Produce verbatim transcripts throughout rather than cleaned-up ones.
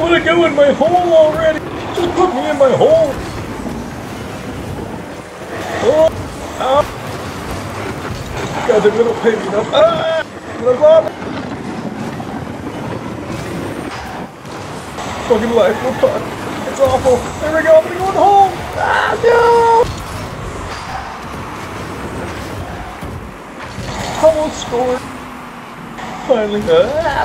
want to go in my hole already. Just put me in my hole. Oh, ow. God, they're gonna pay me enough. Ah! I'm gonna vomit. Fucking life, we're fucked. It's awful. There we go, I'm gonna go in the hole. Ah, no! Almost scored. Finally. Ah.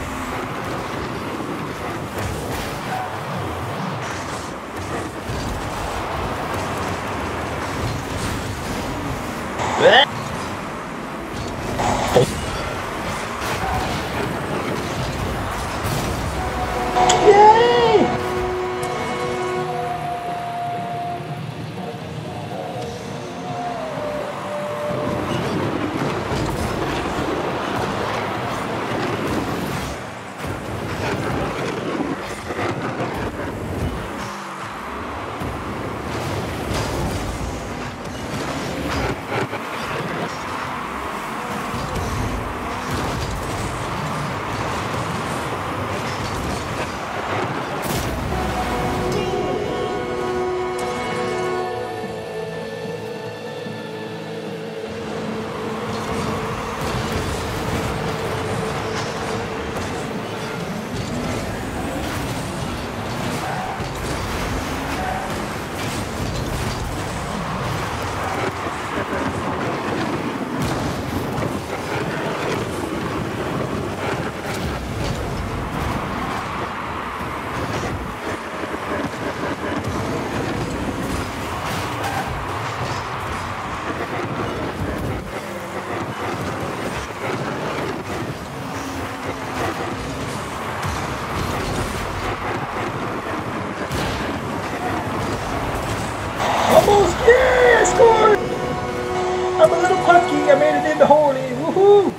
Almost! Yeah, I scored! I'm a little punky. I made it into horny. Woohoo!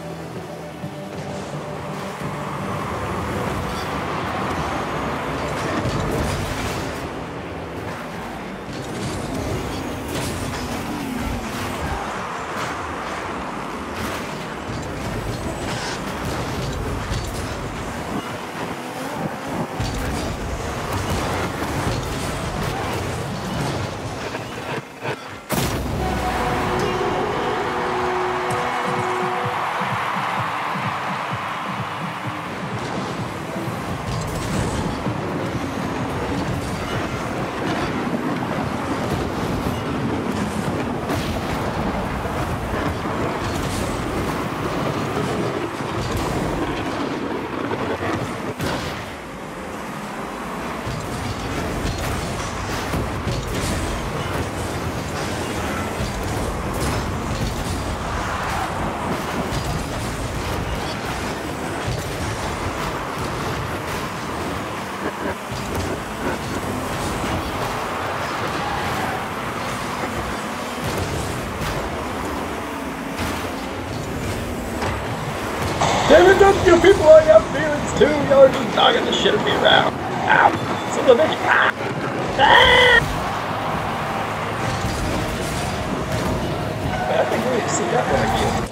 Damn it, don't you people, I got feelings too. Y'all are just dogging the shit of me around. Ow. Son of a bitch. Ah. Ah. I think we need to see that one again.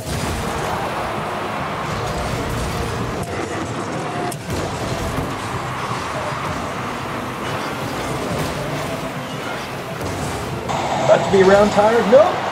About to be around tired? Nope.